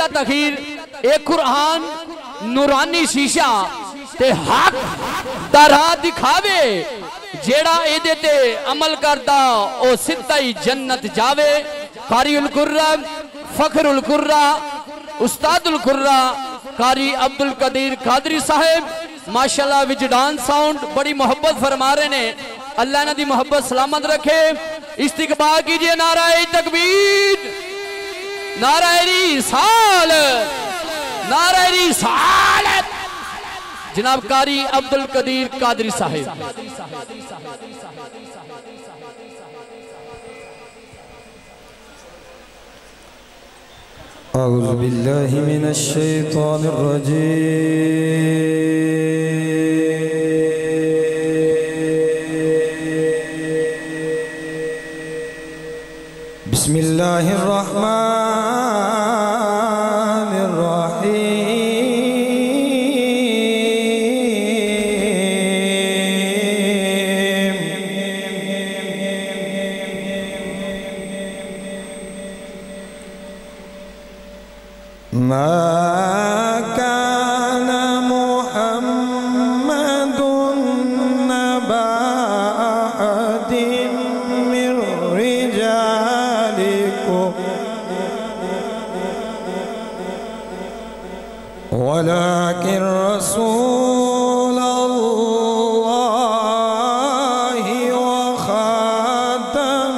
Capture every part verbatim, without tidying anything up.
بلا تخیر ایک قرآن نورانی شیشہ تے حق طرح دکھاوے جیڑا ایدے تے عمل کردا او ستائی جنت جاوے قاری القرہ فخر القرہ استاد القرہ قاری عبدالقدیر قادری صاحب ماشاءاللہ وجدان ساؤنڈ بڑی محبت فرما رہے نے اللہ نے دی محبت سلامت رکھے استقبال کیجئے نعرہ تکبیر نعرہ رسالت نعرہ رسالت جناب قاری عبدالقدیر قادری صاحب اعوذ باللہ من الشیطان الرجیم بسم اللہ الرحمن الرحیم ما كان محمد نبا أحد من رجالكم ولكن رسول الله وخاتم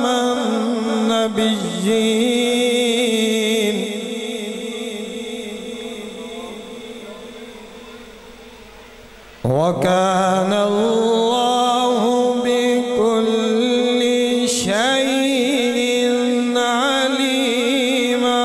النبيين وكان الله بكل شيء عليما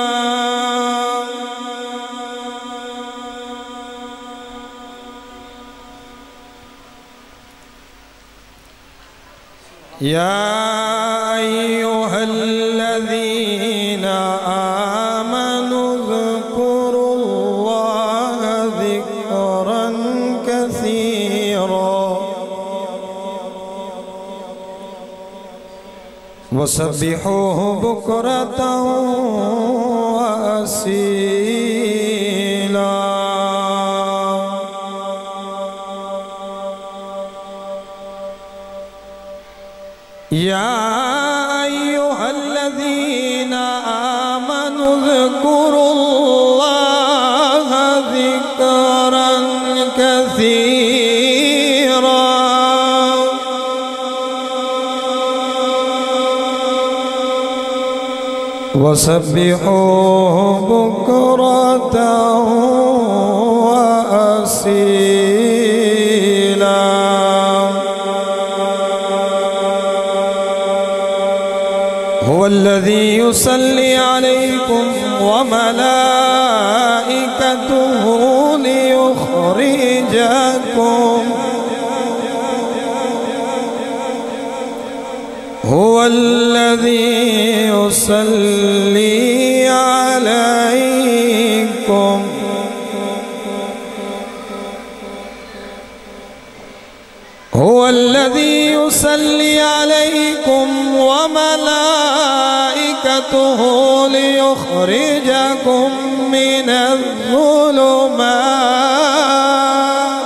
يا أيها الذين آمنوا اذكروا الله ذكرا كثيرا وسبحوه بكرة وأصيلا يا أيها الذين آمنوا اذكروا الله ذكرا كثيرا وسبحوه بكرة وأصيلا هو الذي يصلي عليكم وملائكته ليخرجكم هو الذي يصلي عليكم هو الذي يصلي عليكم وملائكته ليخرجكم من الظلمات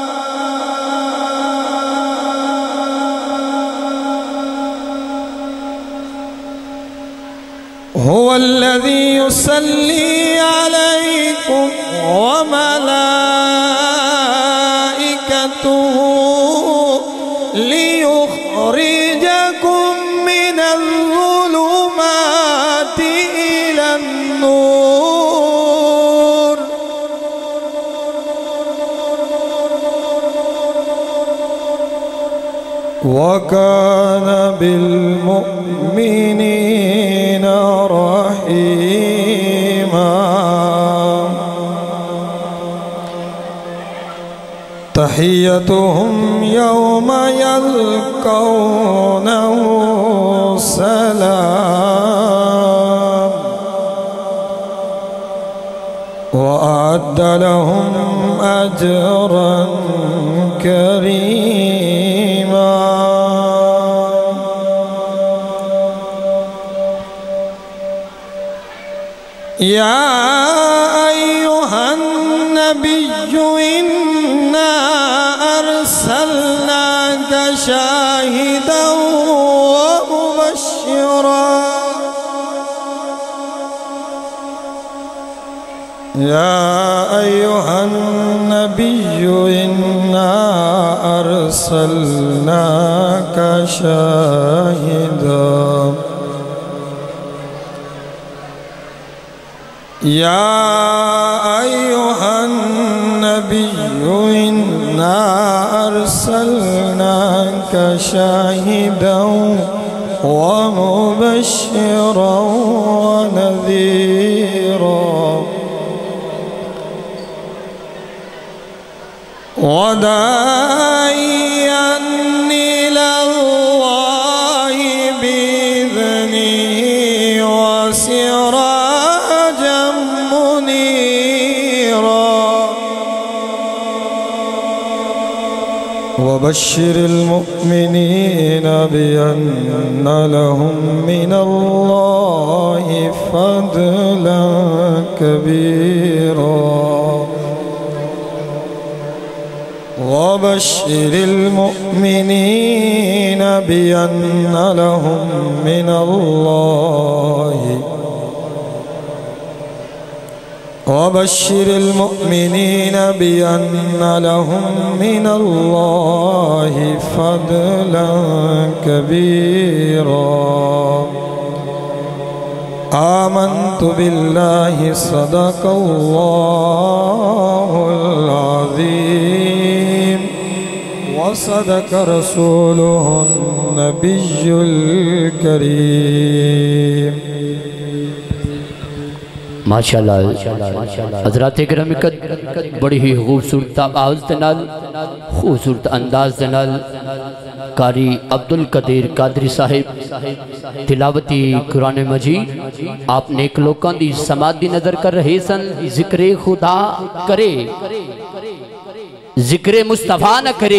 هو الذي يصلي عليكم وملائكته ليخرجكم من الظلمات إلى النور وكان بالمؤمنين رحيما تحيتهم يوم يلقونه سلام وأعد لهم أجرا كريما يا أيها النبي إنا أرسلناك شاهدا ومبشرا يا أيها النبي إنا أرسلناك شاهدا يا أيها النبي إنا أرسلناك شاهدا ومبشرا ونذيرا وداعيا إلى الله بإذنه وسراجا منيرا وبشر المؤمنين بأن لهم من الله فضلا كبيرا وبشر المؤمنين بأن لهم من الله وبشر المؤمنين بأن لهم من الله فضلا كبيرا آمنت بالله صدق الله العظيم وصدق رسوله النبي الكريم ماشاءاللہ حضرات اکرام بڑی ہی خوبصورت آواز دنال خوبصورت انداز دنال قاری عبدالقدیر قادری صاحب تلاوتی قرآن مجید آپ نیک لوکاں دی سماعت دی نظر کر رہے سن ذکر خدا کرے ذکر مصطفیٰ نہ کرے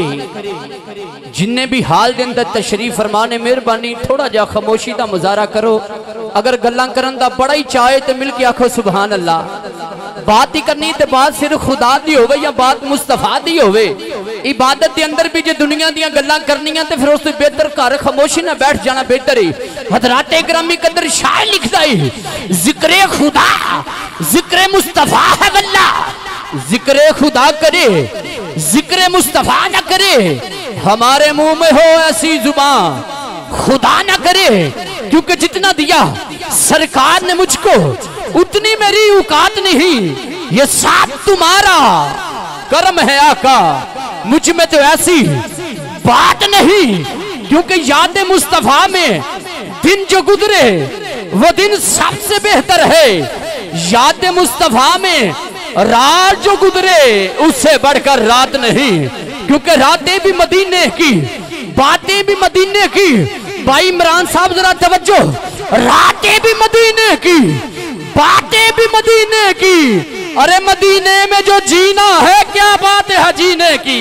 جننے بھی حال دے اندر تشریف فرمانے مہربانی تھوڑا جا خاموشی دا مظاہرہ کرو اگر گلاں کرن دا بڑا ہی چاہے تو مل کے آکھو سبحان اللہ بات ہی کرنی تے بات صرف خدا دی ہوئے یا بات مصطفیٰ دی ہوئے عبادت دے اندر بھی جو دنیا دیاں گلاں کرنی ہیں تے پھر اس سے بہتر کار خاموشی نہ بیٹھ جانا بہتر ہے حضرات اکرامی قدر شاعر لکھتا ہے ذکر خدا ذکر مصطفیٰ ہے واللہ ذکر خدا کرے ذکر مصطفیٰ نہ کرے ہمارے منہ میں ہو ایسی زبان خدا نہ کرے کیونکہ جتنا دیا سرکار نے مجھ کو اتنی میری اوقات نہیں یہ ساتھ تمہارا کرم ہے آقا مجھ میں تو ایسی بات نہیں کیونکہ یاد مصطفیٰ میں دن جو گزرے وہ دن سب سے بہتر ہے یاد مصطفیٰ میں رات جو گزرے اس سے بڑھ کر رات نہیں کیونکہ راتیں بھی مدینے کی باتیں بھی مدینے کی بھائی عمران صاحب ذرا توجہ راتیں بھی مدینے کی باتیں بھی مدینے کی ارے مدینے میں جو جینا ہے کیا بات ہے جینے کی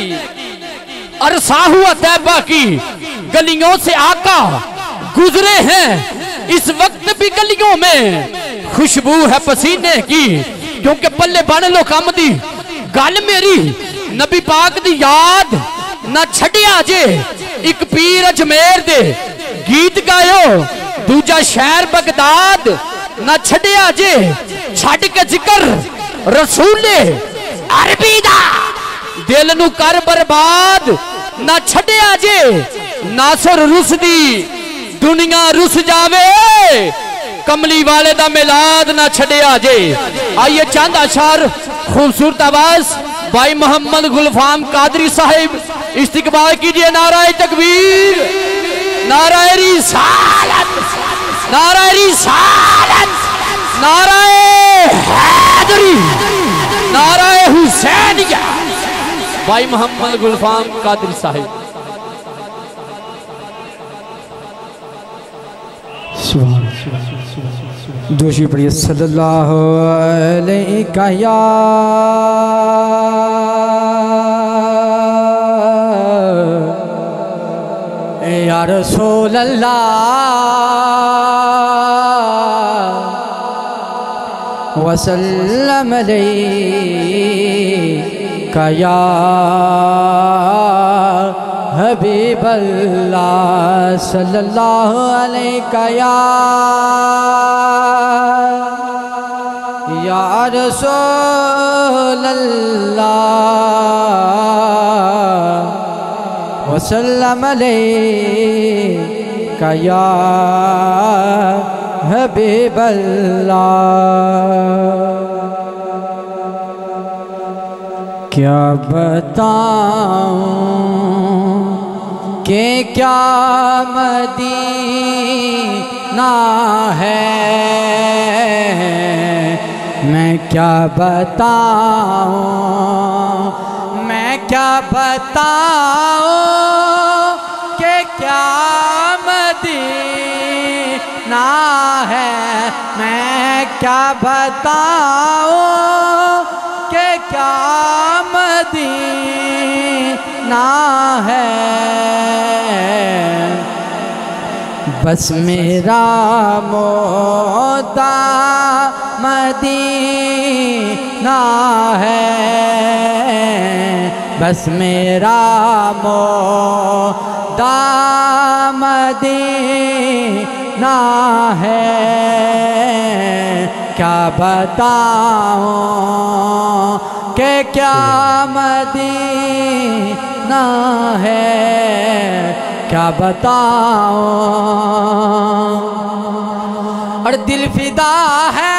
عرصہ ہوا طیبہ کی گلیوں سے آقا گزرے ہیں اس وقت بھی گلیوں میں خوشبو ہے پسینے کی کیونکہ پلے بن لو کام دی گل میری نبی پاک دی یاد نہ چھڑیا جے ایک پیر اجمیر دے گیت گایو دوجا شہر بغداد نہ چھڑیا جے چھڑ کے ذکر رسول عربی دا دل نو کر برباد نہ چھڑیا جے ناصر رس دی دنیا رس جاوے کملی والے دا میلاد نہ چھڑیا جے آئیے چاند اشار خوبصورت آواز بھائی محمد غلفام قادری صاحب استقبال کیجئے نعرہ تکبیر نعرہ رسالت نعرہ رسالت نعرہ حیدری نعرہ حسینیہ بھائی محمد غلفام قادری صاحب سبحان دوشی پڑھئے صلی اللہ علیہ یا یا رسول اللہ وسلم علیک یا حبیب اللہ صلی اللہ علیہ یا یا رسول اللہ وسلم علیک یا حبیب اللہ کیا بتاؤں کہ کیا مدینہ ہے میں کیا بتاؤں میں کیا بتاؤں کہ کیا مدینہ ہے میں کیا بتاؤں کہ کیا مدینہ ہے بس میرا موتا مدینہ ہے بس میرا موتا مدینہ ہے کیا بتاؤں کہ کیا مدینہ ہے کیا بتاؤں اور دل فدا ہے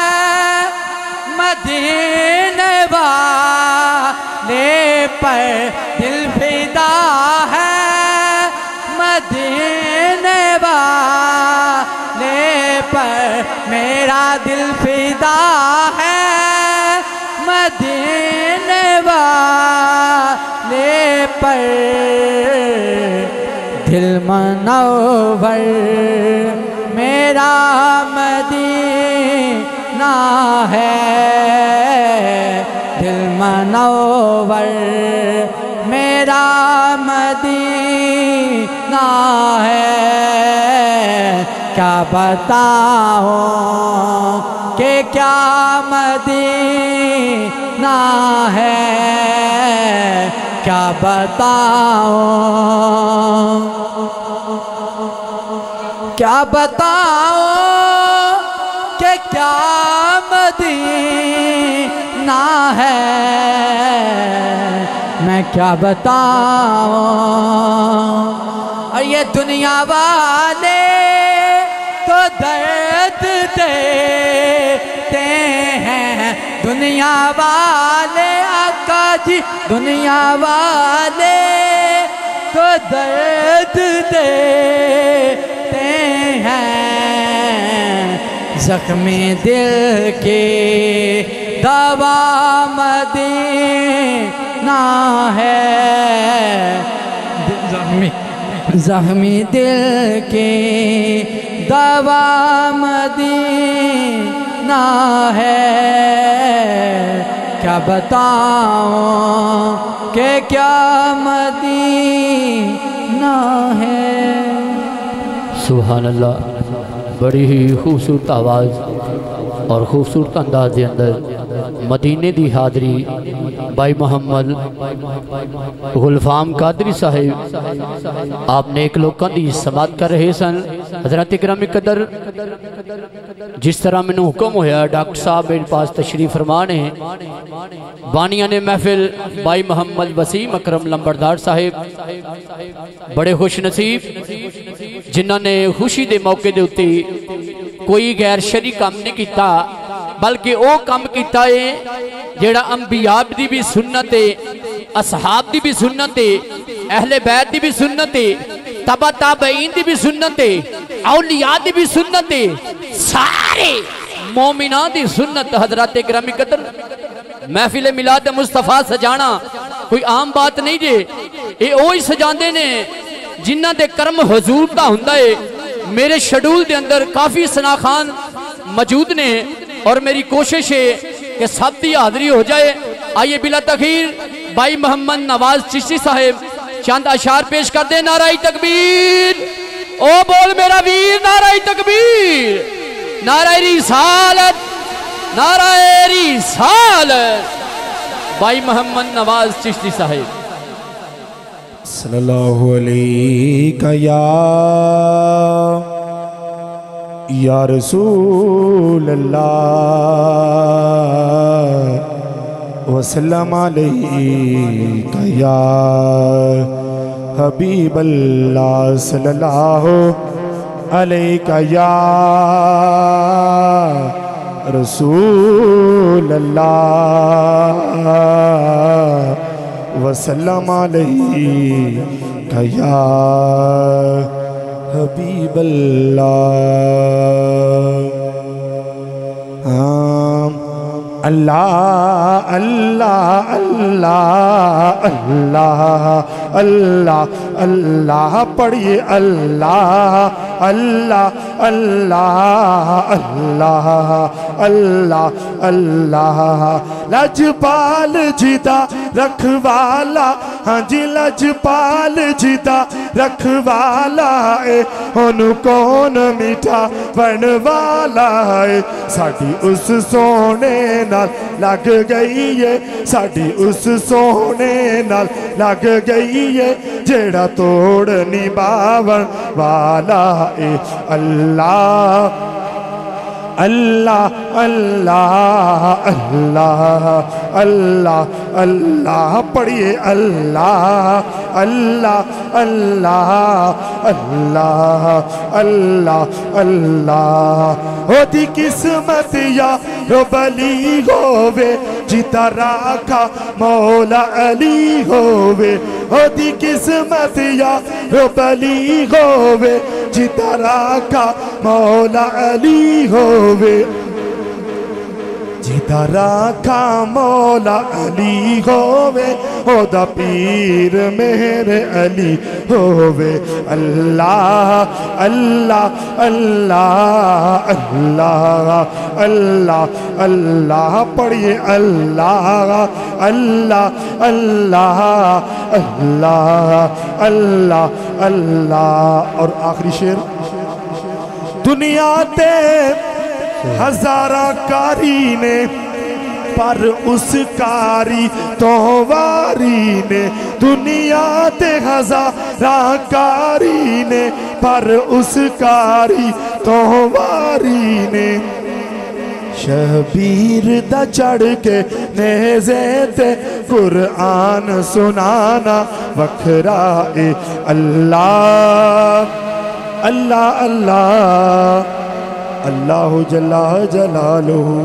مدینے والے پر دل فدا ہے مدینے والے پر میرا دل فدا ہے مدینے والے پر دل منور میرا مدینہ ہے دل منور میرا مدینہ ہے کیا بتاؤں کہ کیا مدینہ ہے کیا بتاؤں کیا بتاؤں کہ کیا مدینہ ہے میں کیا بتاؤں اور یہ دنیا والے تو درد دیتے ہیں دنیا والے آقا جی دنیا والے تو درد دیتے ہیں زخمی دل کی دوا مدینہ ہے زخمی زخمی دل کی دوا مدینہ ہے کیا بتاؤں کہ کیا مدینہ ہے سبحان اللہ بڑی ہی خوبصورت آواز اور خوبصورت انداز دے اندر مدینے دی حاضری بھائی محمد غلفام قادری صاحب آپ نے ایک لوکاں دی سماعت کر رہے سن حضرت اکرام قدر جس طرح میں نے حکم ہویا ڈاکٹر صاحب میرے پاس تشریف فرمانے بانیان محفل بھائی محمد وسیم اکرم لمبردار صاحب بڑے خوش نصیب جنہاں نے خوشی دے موقع دے ہوتی کوئی غیر شرعی کام نہیں کیتا بلکہ او کام کیتا ہے جیڑا انبیاء دی بھی سنت ہے اصحاب دی بھی سنت ہے اہل بیت دی بھی سنت ہے تبع تابعین دی بھی سنت ہے اولیاء دی بھی سنت ہے سارے مومنان دی سنت حضرات اکرام قدر محفل میلاد مصطفیٰ سجانا کوئی عام بات نہیں جے اے اوہی سجاندے نے جنہ دے کرم حضور دا ہندہ ہے میرے شیڈول دے اندر کافی سناخان موجود نے اور میری کوشش ہے کہ سب دی حاضری ہو جائے آئیے بلا تخیر بھائی محمد نواز چشتی صاحب چند اشعار پیش کر دیں نعرہ تکبیر او بول میرا ویر نعرہ تکبیر نعرہ رسالت नारा रिसालत भाई मोहम्मद नवाज चिश्ती साहिब। सल्लल्लाहु अलैका या या रसूल अल्लाह वसल्लम अलैका या हबीब अल्लाह सल्लल्लाहु अलैका या रसूल अल्लाह वसल्लम अलैका या हबीब अल्लाह। अल्लाह अल्लाह अल्लाह अल्लाह अल्लाह अल्लाह पढ़िए अल्लाह अल्लाह अल्लाह अल्लाह अल्लाह अल्लाह। लजपाल जीदा रखवाला, हाँ जी लजपाल जीदा रखवाला है, ओनू कौन मीठा बनवाला है। साड़ी उस सोने नाल लग गई है, साड़ी उस सोने नाल लग गई है, जेड़ा तोड़ निभावन वाला है। अल्लाह अल्लाह अल्लाह अल्लाह अल्लाह अल्लाह पढ़िए अल्लाह अल्लाह अल्लाह अल्लाह अल्लाह अल्लाह। होती किस्मत या रोबली होवे जिता राखा मौला अली होवे, होती किस्मत या रोबली होवे जिता राखा मौला अली होवे, जिता राखा मौला अली होवे, ओदा पीर मेरे अली होवे। अल्लाह अल्लाह अल्लाह अल्लाह अल्लाह अल्लाह पढ़िए अल्लाह अल्लाह अल्लाह अल्लाह अल्लाह अल्लाह। और आखिरी शेर, दुनिया ते हजारा कारी ने पर उस कारी तो वारी ने, दुनिया ते हजारा कारी ने पर उस कारी तो वारी ने। शबीर दा चढ़ के नेज़े ते कुरान सुनाना वखरा ए। अल्लाह अल्लाह अल्लाह अल्लाह जल्ला जलालुहु।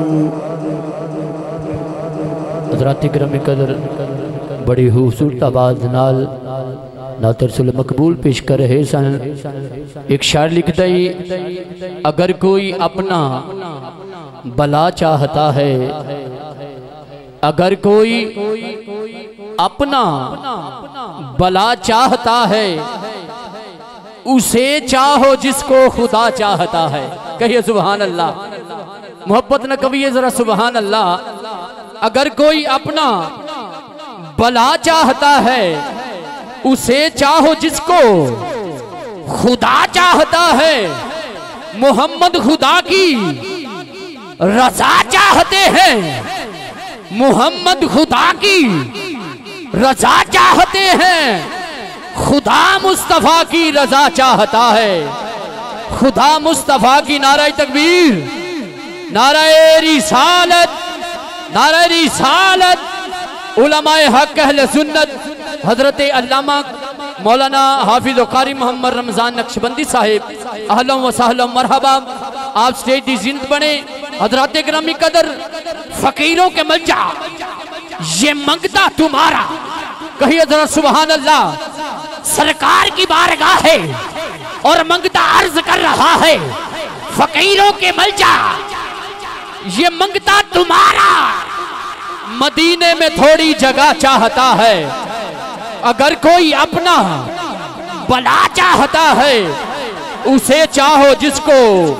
हज़रात किराम कदर बड़ी खूबसूरत आवाज़ नाल नात रसूल मकबूल पेश कर रहे सन। एक शायर लिखता ही, अगर कोई अपना भला चाहता है, अगर कोई अपना भला चाहता है, उसे चाहो जिसको खुदा चाहता है। कहिए सुभान अल्लाह, मोहब्बत न कविए जरा सुभान अल्लाह। अगर कोई अपना भला चाहता है, उसे चाहो जिसको खुदा चाहता है। मोहम्मद खुदा की रजा चाहते हैं, मोहम्मद खुदा की रजा चाहते हैं, खुदा मुस्तफा की रजा चाहता है। खुदा मुस्तफा की नाराए तकबीर, नाराए रिसालत, नाराए रिसालत। उलमाए हक अहले सुन्नत हजरत अल्लामा मौलाना हाफिज कारी मोहम्मद रमजान नक्शबंदी साहिब, अहलन व सहलन मरहबा। आप स्टेज दी जिंद बने। हजरत गिरामी कदर फकीरों के मलजा, ये मंगता तुम्हारा। कहिए जरा सुभान अल्लाह। सरकार की बारगाह है और मंगता अर्ज कर रहा है, फकीरों के मलजा ये मंगता तुम्हारा। मदीने में थोड़ी जगह चाहता है, अगर कोई अपना भला चाहता है, उसे चाहो जिसको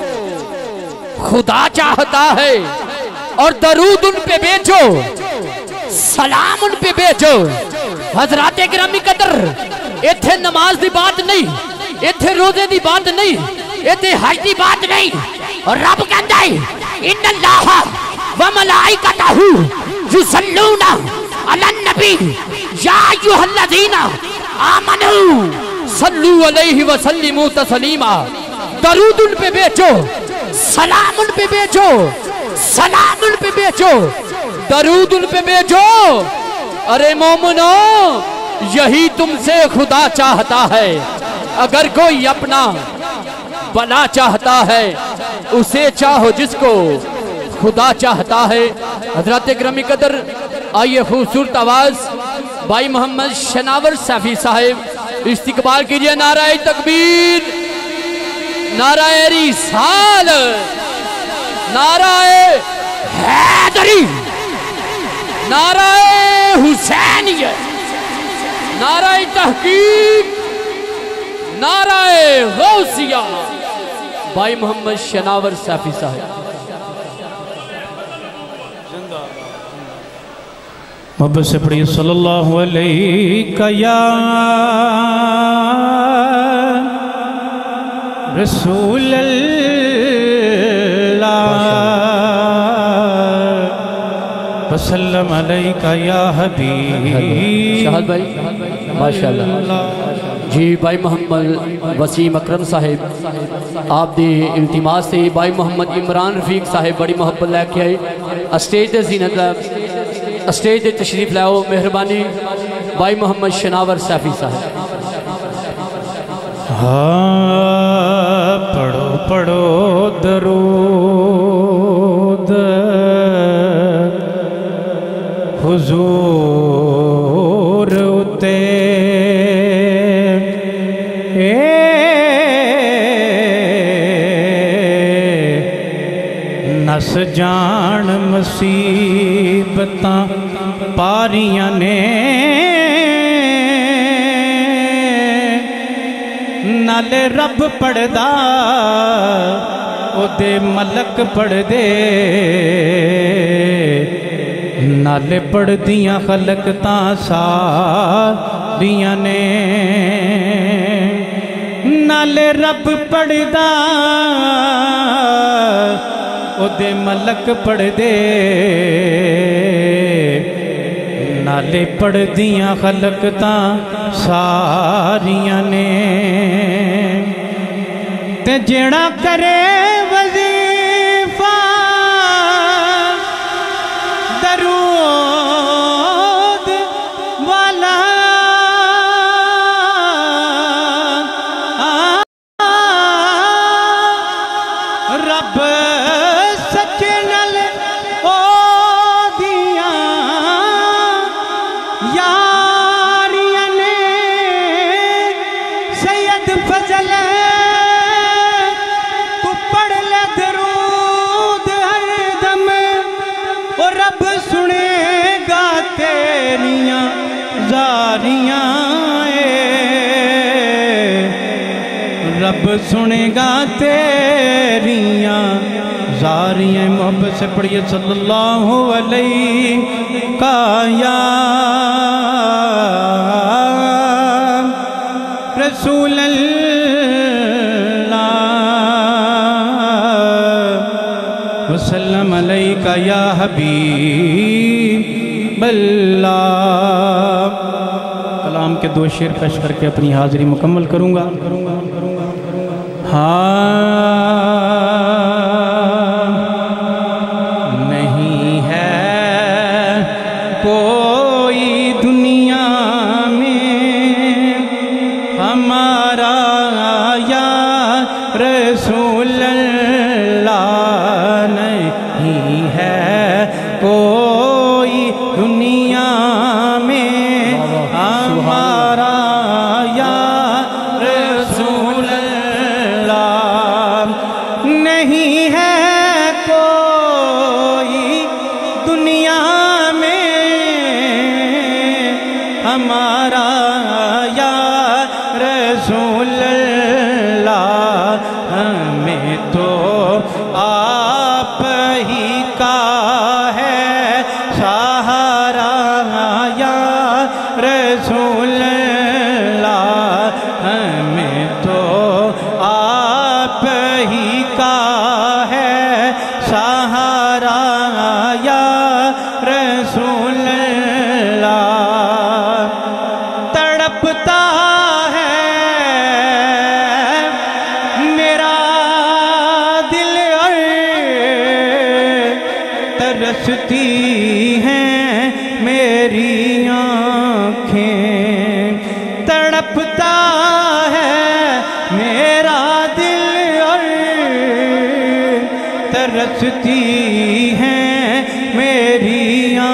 खुदा चाहता है। और दरूद उन पे बेचो, सलाम उन पे बेचो। हजरात गिरामी कदर, इत्थे नमाज दी बात नहीं, इत्थे रोजे दी बात नहीं, इत्थे हज दी बात नहीं। और रब कहंदा है इन्नल्लाह व وملائکتہو یصلون علی النبی یا ایھا الذین آمنوا صلو علیہ وسلموا تسلیما. درود ان پہ بیچو، سلام ان پہ بیچو، سلام ان پہ بیچو، درود ان پہ بیچو. ارے مومنو، یہی تم سے خدا چاہتا ہے. اگر کوئی اپنا بنا چاہتا ہے اسے چاہو جس کو خدا چاہتا ہے. حضرات گرامی قدر، آئیے خوبصورت آواز بھائی محمد شناور سیفی صاحب استقبال کیجئے. نعرہ تکبیر، نعرہ رسالت، نعرہ حیدری، نعرہ حسینیت، نعرہ تحقیق، نعرہ غوثیہ. بھائی محمد شناور سیفی صاحب. محبت سے پڑھیے صلی اللہ علیہ یا رسول اللہ وسلم علیہ یا حبیب. شہد بھائی ماشاءاللہ. جی بھائی محمد وسیم اکرم صاحب آپ دی التماس سے بھائی محمد عمران رفیق صاحب بڑی محبت لے کے آئے. اسٹیج دے زینت لے، اسٹیج دے تشریف لے آؤ. مہربانی بھائی محمد شناور سیفی صاحب. ہاں پڑھو پڑھو درود حضور اتے نس جان مصیبتاں پاریاں نے نالے رب پڑھدا او دے ملک پڑھ دے نالے پڑھ دیاں خلق تاں ساریاں نے نالے رب پڑھدا او دے ملک پڑھ دے نالے پڑھ دیاں خلق تاں ساریاں نے تے جیڑا کرے وظیفہ درود والا رب سچے نل او دیاں یاریاں نے سید فضل تو پڑھ لے درود ہر دم او رب سنے گا تیریاں زاریاں رب سنے گا تیریاں زاریاں. محبت سے پڑھیے صلی اللہ علیہ یا رسول اللہ وسلم علیہ یا حبیب اللہ. کلام کے دو شعر پیش کر کے اپنی حاضری مکمل کروں گا. ہاں نہیں ہے کوئی دنیا میں ہمارا یا رسول اللہ نہیں ہے کوئی دنیا میں ہمارا یا رسول نہیں ہے کوئی دنیا میں ہمارا یا رسول اللہ ہمیں تو آپ ہی کا ہے سہارا یا رسول اللہ ہمیں تو آپ ہی کا ہے سہارا रसूल अल्लाह तड़पता है मेरा दिल और तरसती हैं मेरी आँखें तड़पता है मेरा दिल और तरसती हैं मेरी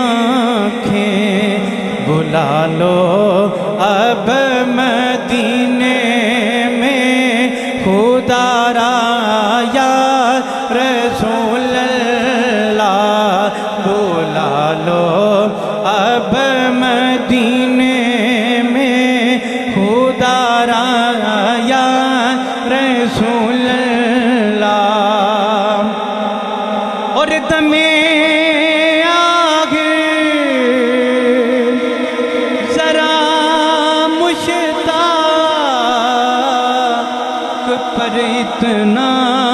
आँखें बुला लो अब मदीने में खुदा रा या रसूल अल्लाह बुला लो अब मदीने में खुदा रा या रसूल अल्लाह और दमे आगे जरा मुश्ताक पर इतना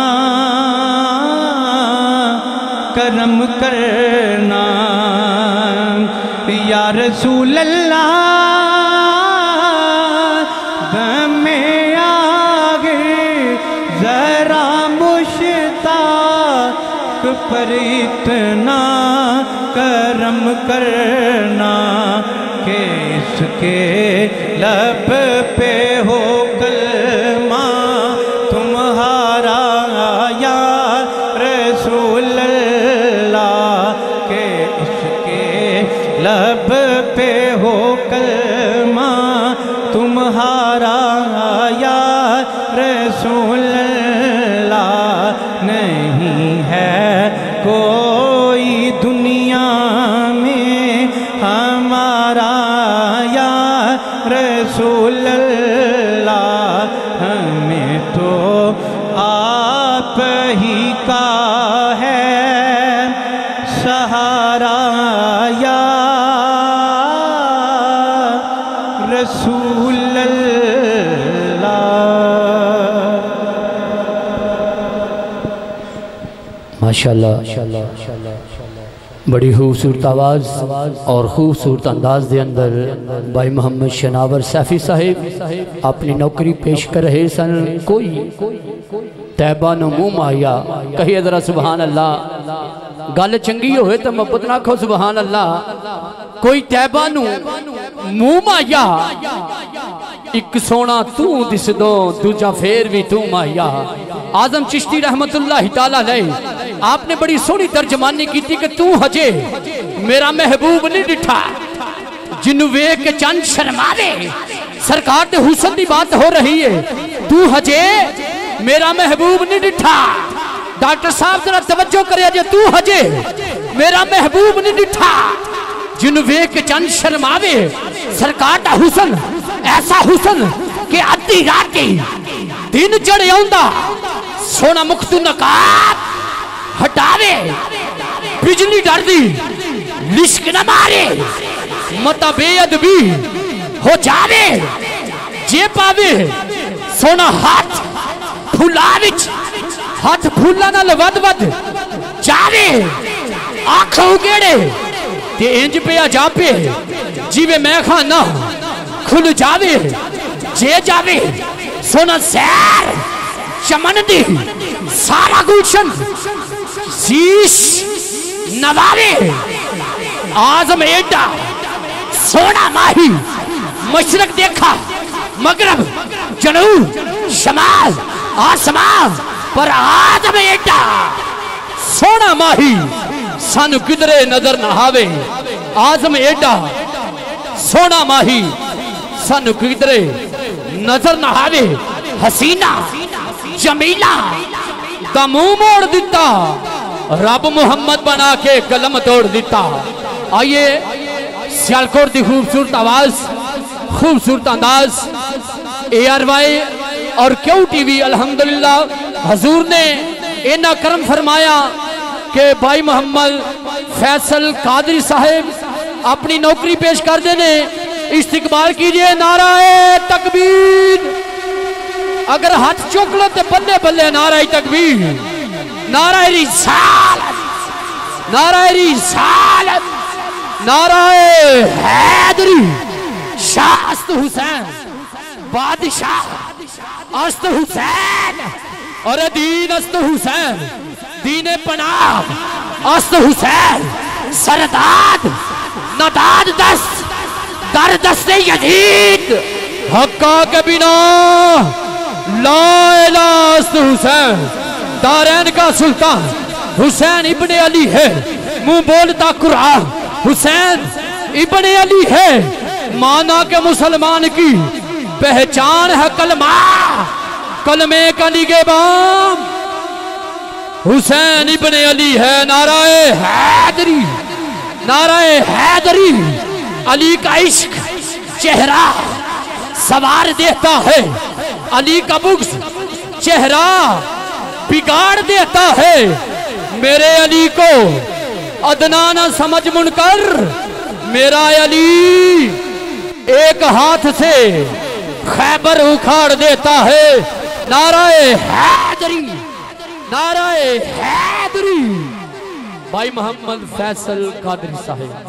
करम करना या रसूल अल्लाह दमे आगे जरा मुश्ताक पर इतना करम करना कि इसके लब पे हो कलमा तुम्हारा या रसूल अल्लाह के इसके लब पे हो कलमा तुम्हारा या रसूल अल्लाह नहीं है कोई दुनिया में हमारा या रसूल अल्लाह हमें तो आप ही का है सहारा या रसूल अल्लाह। माशाल्लाह बड़ी खूबसूरत आवाज़ और खूबसूरत अंदाज दे अंदर भाई मोहम्मद शनावर सैफी साहिब अपनी नौकरी पेश कर रहे सन। कोई तैबा नु मुँह माया कहिए जरा सुबहान अल्लाह। गल चंगी होए तो मुहब्बत ना आखो सुबहान अल्लाह। कोई तैबा नु मुँह माया एक सोना तू दिस दो दूजा फेर भी तू माया। आजम चिश्ती रहमतुल्लाह ताला अलैह आपने बड़ी सोहनी तर्जमानी की थी कि तू हजे मेरा महबूब नहीं डिठा जिन्नू वेख के चंद शर्मावे। सरकार के हुसन की बात हो रही है। तू हजे मेरा महबूब नहीं डिठा। डॉक्टर साहब जरा तवज्जो करे जे तू हजे मेरा महबूब नहीं डिठा जिन्नू वेख के चंद शर्मावे। सरकार का हुसन ऐसा हुसन कि अद्धी राती दिन चढ़े आउंदा सोना मुख्तू नकाब हटावे बिजली डरदी लिश्क न मारे मता बेअदबी हो जावे जे पावे सोना हाथ फुला विच हाथ फूला नाल वद वद जावे आँख उगेड़े ते इंज पिया जापे जीवे मैं खाना खुल जावे जे जावे सोना सैर चमन दी सारा गुलशन शीश नवावे। आजम एडा सोना माही मशरक देखा मगरब जनूब शमाल आसमान पर आदम एडा सोना माही सानू किधरे नजर न आवे। आजम एडा सोना माही सानू किधरे नजर न आवे। हसीना जमीला दा मुंह मोड़ दिता रब मुहम्मद बना के कलम तोड़ दिता। आइए सियालकोट की खूबसूरत आवाज खूबसूरत अंदाज ए आर वाई और क्यों टीवी अल्हम्दुलिल्लाह हजूर ने इना करम फरमाया कि भाई मोहम्मद फैसल कादरी साहेब अपनी नौकरी पेश कर देने। इस्तिकबाल कीजिए नाराए तकबीर। अगर हाथ चुक लो तो बल्ले बल्ले नाराए तकबीर नाराए रिसालत नाराए रिसालत نعرہ حیدری، شاہ است حسین، بادشاہ است حسین، اور دین است حسین، دین پناہ است حسین، سرداد نداد دست در دست یزید، حقا کے بنا لا الہ است حسین، دارین کا سلطان حسین ابن علی ہے، منہ بولتا قرآن حسین ابن علی ہے، مانا کہ مسلمان کی پہچان ہے کلمہ، کلمے کا نگہبان حسین ابن علی ہے۔ نعرہ حیدری، نعرہ حیدری، علی کا عشق چہرہ سوار دیتا ہے، علی کا بغض چہرہ بگاڑ دیتا ہے، میرے علی کو ادنا نہ سمجھ منکر، میرا علی ایک ہاتھ سے خیبر اکھاڑ دیتا ہے۔ نعرہ حیدری، نعرہ حیدری، بھائی محمد فیصل قادری صاحب۔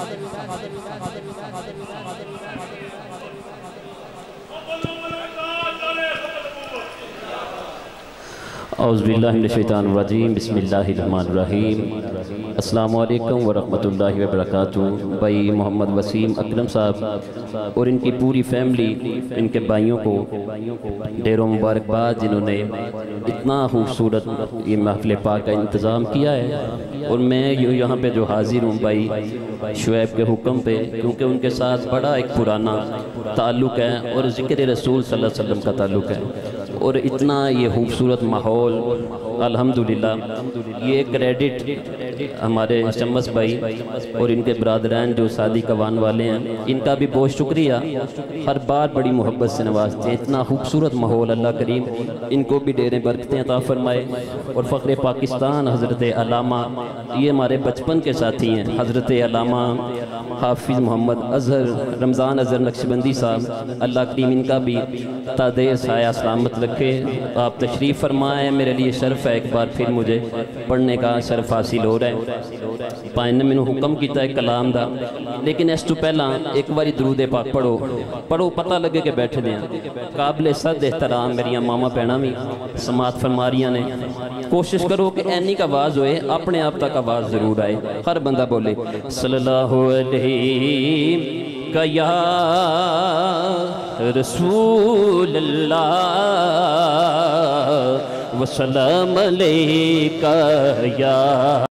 اعوذ باللہ من الشیطان الرجیم، بسم اللہ الرحمن الرحیم۔ السلام علیکم ورحمۃ اللہ وبرکاتہ۔ بھائی محمد وسیم اکرم صاحب اور ان کی پوری فیملی، ان کے بھائیوں کو ڈھیروں مبارکباد جنہوں نے اتنا خوبصورت یہ محفل پاک کا انتظام کیا ہے، اور میں یہاں پہ جو حاضر ہوں بھائی شعیب کے حکم پہ، کیونکہ ان کے ساتھ بڑا ایک پرانا تعلق ہے اور ذکر رسول صلی اللہ علیہ وسلم کا تعلق ہے، اور اتنا یہ خوبصورت ماحول الحمدللہ، یہ کریڈٹ ہمارے شمس بھائی اور ان کے برادران جو سادی قوان والے ہیں، ان کا بھی بہت شکریہ، ہر بار بڑی محبت سے نوازتے ہیں، اتنا خوبصورت ماحول، اللہ کریم ان کو بھی ڈیریں برکتیں عطا فرمائے۔ اور فخر پاکستان حضرت علامہ، یہ ہمارے بچپن کے ساتھی ہیں، حضرت علامہ حافظ محمد اظہر رمضان اظہر نقشبندی صاحب، اللہ کریم ان کا بھی تادیر سایہ سلامت رکھے۔ آپ تشریف فرمائیں، میرے لیے شرف ہے، ایک بار پھر مجھے پڑھنے کا شرف حاصل ہو رہا ہے۔ پائن نے میں نے حکم کیتا ہے کلام دا، لیکن اس تو پہلا ایک باری درود پاک پڑھو پڑھو پتہ لگے کہ بیٹھے دیں قابل صد احترام میری ماما پہنا بھی سماعت فرماریاں نے، کوشش کرو کہ اینی کا آواز ہوئے، اپنے آپ تک آواز ضرور آئے، ہر بندہ بولے صلی اللہ علیہ کا یا رسول اللہ وسلام علیکہ یا